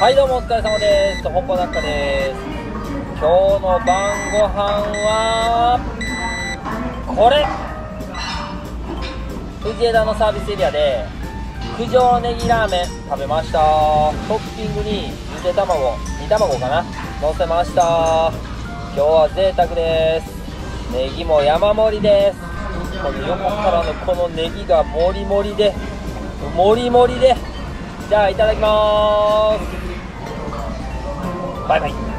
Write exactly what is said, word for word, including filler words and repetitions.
はいどうもお疲れ様です。本舗なんかです。今日の晩ご飯はこれ、藤枝のサービスエリアで九条ネギラーメン食べました。トッピングにゆで卵、煮卵かな、乗せました。今日は贅沢です。ネギも山盛りです。この横からのこのネギがもりもりでもりもりで、じゃあいただきまーす。バイバイ。